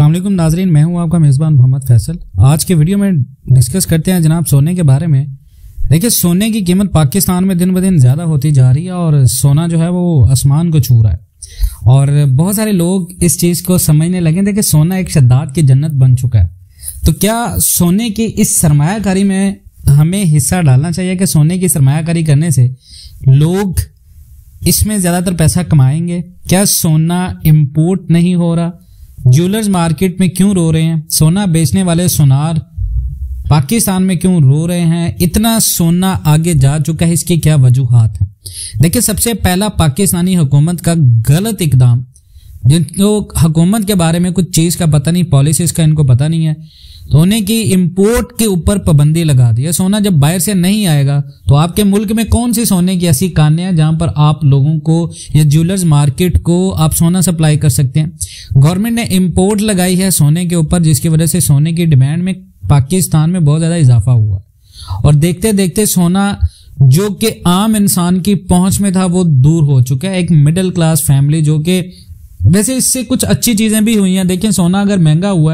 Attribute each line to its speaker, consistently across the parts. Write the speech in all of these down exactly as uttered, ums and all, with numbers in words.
Speaker 1: अस्सलाम वालेकुम नाजरीन, मैं हूं आपका मेज़बान मोहम्मद फैसल। आज के वीडियो में डिस्कस करते हैं जनाब सोने के बारे में। देखिए, सोने की कीमत पाकिस्तान में दिन ब दिन ज़्यादा होती जा रही है और सोना जो है वो आसमान को छू रहा है और बहुत सारे लोग इस चीज़ को समझने लगे थे कि सोना एक शद्दाद की जन्नत बन चुका है। तो क्या सोने की इस सरमायाकारी में हमें हिस्सा डालना चाहिए कि सोने की सरमायाकारी करने से लोग इसमें ज़्यादातर पैसा कमाएंगे? क्या सोना इम्पोर्ट नहीं हो रहा? ज्वेलर्स मार्केट में क्यों रो रहे हैं? सोना बेचने वाले सोनार पाकिस्तान में क्यों रो रहे हैं? इतना सोना आगे जा चुका है, इसकी क्या वजूहात हैं? देखिए, सबसे पहला पाकिस्तानी हुकूमत का गलत इकदाम, जिनको हुकूमत के बारे में कुछ चीज़ का पता नहीं, पॉलिसीज का इनको पता नहीं है, सोने की इंपोर्ट के ऊपर पाबंदी लगा दी है। सोना जब बाहर से नहीं आएगा तो आपके मुल्क में कौन सी सोने की ऐसी कानें हैं जहां पर आप लोगों को या ज्वेलर्स मार्केट को आप सोना सप्लाई कर सकते हैं? गवर्नमेंट ने इंपोर्ट लगाई है सोने के ऊपर, जिसकी वजह से सोने की डिमांड में पाकिस्तान में बहुत ज्यादा इजाफा हुआ और देखते देखते सोना जो कि आम इंसान की पहुंच में था वो दूर हो चुका है। एक मिडिल क्लास फैमिली, जो कि वैसे इससे कुछ अच्छी चीजें भी हुई हैं। देखिए, सोना अगर महंगा हुआ है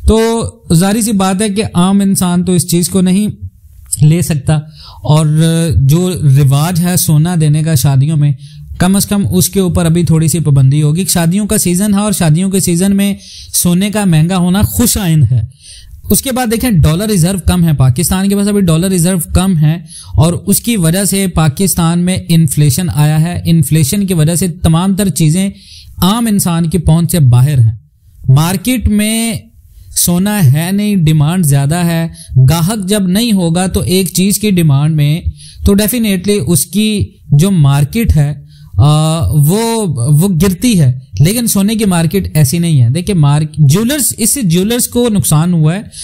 Speaker 1: तो जाहिर सी बात है कि आम इंसान तो इस चीज को नहीं ले सकता और जो रिवाज है सोना देने का शादियों में, कम से कम उसके ऊपर अभी थोड़ी सी पाबंदी होगी। शादियों का सीजन है और शादियों के सीजन में सोने का महंगा होना खुश आइंद है। उसके बाद देखें, डॉलर रिजर्व कम है पाकिस्तान के पास, अभी डॉलर रिजर्व कम है और उसकी वजह से पाकिस्तान में इन्फ्लेशन आया है। इन्फ्लेशन की वजह से तमाम तर चीजें आम इंसान की पहुंच से बाहर हैं। मार्केट में सोना है नहीं, डिमांड ज्यादा है। गाहक जब नहीं होगा तो एक चीज की डिमांड में तो डेफिनेटली उसकी जो मार्केट है आ, वो वो गिरती है। लेकिन सोने की मार्केट ऐसी नहीं है। देखिए, मार्क ज्वेलर्स, इससे ज्वेलर्स को नुकसान हुआ है,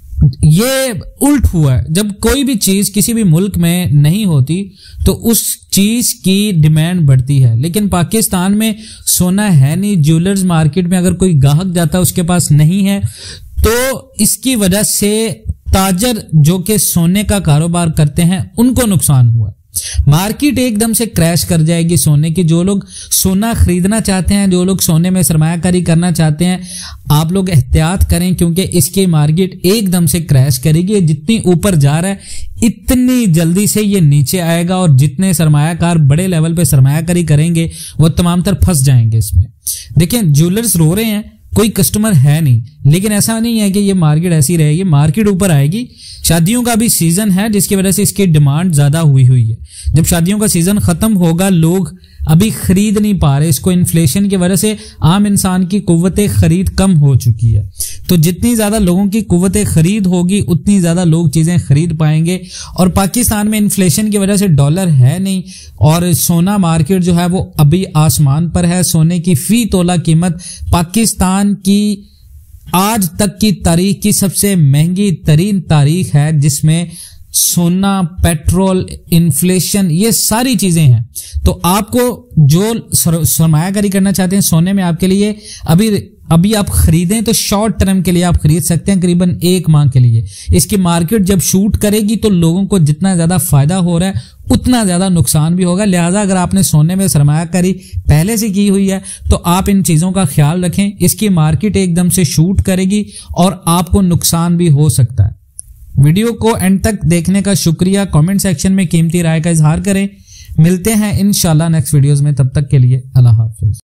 Speaker 1: ये उल्ट हुआ है। जब कोई भी चीज किसी भी मुल्क में नहीं होती तो उस चीज की डिमांड बढ़ती है। लेकिन पाकिस्तान में सोना है नहीं, ज्वेलर्स मार्केट में अगर कोई गाहक जाता है उसके पास नहीं है, तो इसकी वजह से ताजर जो कि सोने का कारोबार करते हैं उनको नुकसान हुआ। मार्केट एकदम से क्रैश कर जाएगी सोने की। जो लोग सोना खरीदना चाहते हैं, जो लोग सोने में सरमायाकारी करना चाहते हैं, आप लोग एहतियात करें, क्योंकि इसकी मार्केट एकदम से क्रैश करेगी। जितनी ऊपर जा रहा है इतनी जल्दी से ये नीचे आएगा और जितने सरमायाकार बड़े लेवल पे सरमायाकारी करेंगे वो तमाम तर फंस जाएंगे इसमें। देखिए, ज्वेलर्स रो रहे हैं, कोई कस्टमर है नहीं, लेकिन ऐसा नहीं है कि ये मार्केट ऐसी रहेगी। मार्केट ऊपर आएगी। शादियों का भी सीजन है जिसकी वजह से इसकी डिमांड ज्यादा हुई हुई है। जब शादियों का सीजन खत्म होगा, लोग अभी खरीद नहीं पा रहे। इसको इन्फ्लेशन की वजह से आम इंसान की कुव्वत खरीद कम हो चुकी है। तो जितनी ज्यादा लोगों की कुव्वत खरीद होगी उतनी ज्यादा लोग चीजें खरीद पाएंगे। और पाकिस्तान में इन्फ्लेशन की वजह से डॉलर है नहीं और सोना मार्केट जो है वो अभी आसमान पर है। सोने की फी तोला कीमत पाकिस्तान की आज तक की तारीख की सबसे महंगी तरीन तारीख है, जिसमें सोना, पेट्रोल, इन्फ्लेशन, ये सारी चीजें हैं। तो आपको जो सरमायाकारी करना चाहते हैं सोने में, आपके लिए अभी अभी आप खरीदें तो शॉर्ट टर्म के लिए आप खरीद सकते हैं, करीबन एक माह के लिए। इसकी मार्केट जब शूट करेगी तो लोगों को जितना ज्यादा फायदा हो रहा है उतना ज्यादा नुकसान भी होगा। लिहाजा अगर आपने सोने में सरमायाकारी पहले से की हुई है तो आप इन चीजों का ख्याल रखें। इसकी मार्केट एकदम से शूट करेगी और आपको नुकसान भी हो सकता है। वीडियो को एंड तक देखने का शुक्रिया। कमेंट सेक्शन में कीमती राय का इजहार करें। मिलते हैं इंशाल्लाह नेक्स्ट वीडियोस में, तब तक के लिए अल्लाह हाफिज।